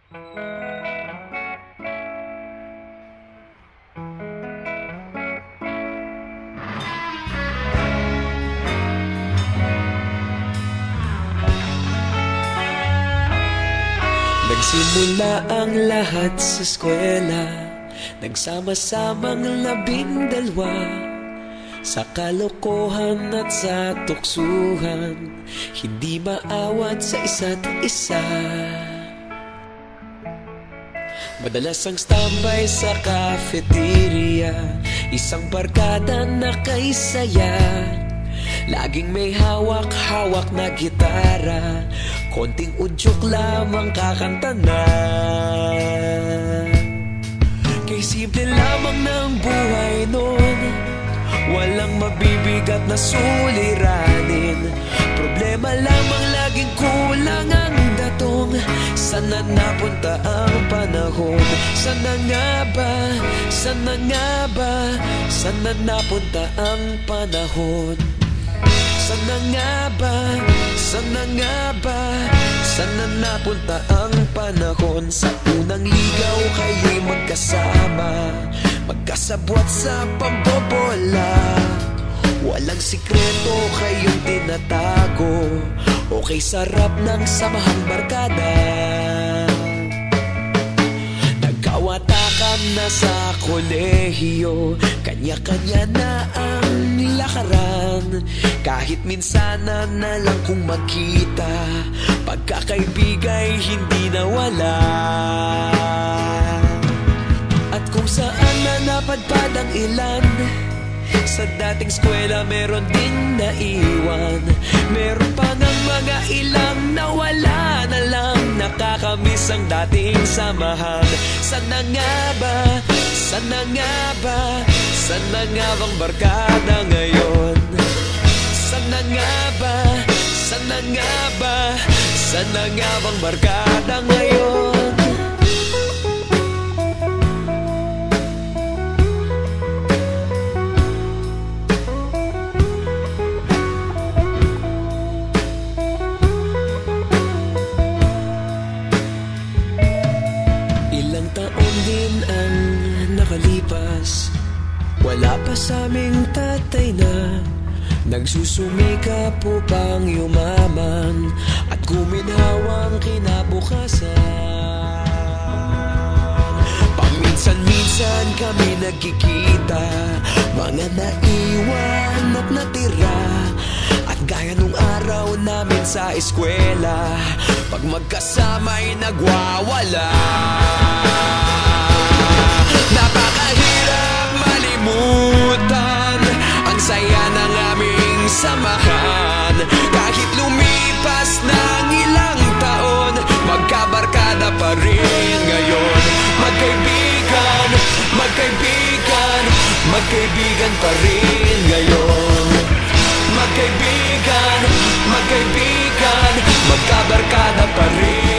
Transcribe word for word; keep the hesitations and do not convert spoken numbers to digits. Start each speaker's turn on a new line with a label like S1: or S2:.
S1: Nagsimula ang lahat sa eskwela, nagsama-samang labing dalawa, sa kalokohan at sa tuksuhan, hindi maawat sa isa't isa. Madalas ang standby sa cafeteria, isang barkada na kay saya, laging may hawak-hawak na gitara, konting udyok lamang kakanta na. Kay simple lamang ng buhay nun, walang mabibigat na suliranin, problema lamang laging kulang ang datong. Sana napunta ang panahon? Sana nga ba? Sana nga ba? Sana napunta ang panahon? Sana nga ba? Sana nga ba? Sana napunta ang panahon? Sa unang ligaw kayo'y magkasama, magkasabwat sa pambobola, walang sikreto kayong tinatago, okay sarap ng samahang barkada. Nagkawatakan na sa kolehiyo, kanya-kanya na ang lakaran, kahit minsan na lang kung magkita, pagkakaibigay hindi nawala. At kung saan na napadpad ang ilan, sa dating eskwela meron din naiwan, meron pa ng mga ilang nawala na lang, nakakamiss ang dating samahan. Sana nga ba? Sana nga ba? Sana nga bang barkada ngayon? Sana nga ba? Sana nga ba? Sana nga bang barkada ngayon? Wala pa sa aming tatay na nagsusumikap upang yumaman at guminhawang kinabukasan. Paminsan-minsan kami nagkikita, mga naiwan at natira, at gaya nung araw namin sa eskwela, pag magkasama'y nagwawala. Napakahirap malimutan ang saya ng aming samahan, kahit lumipas ng ilang taon, magkabarkada pa rin ngayon. Magkaibigan, magkaibigan, magkaibigan pa rin ngayon. Magkaibigan, magkaibigan, magkabarkada pa rin.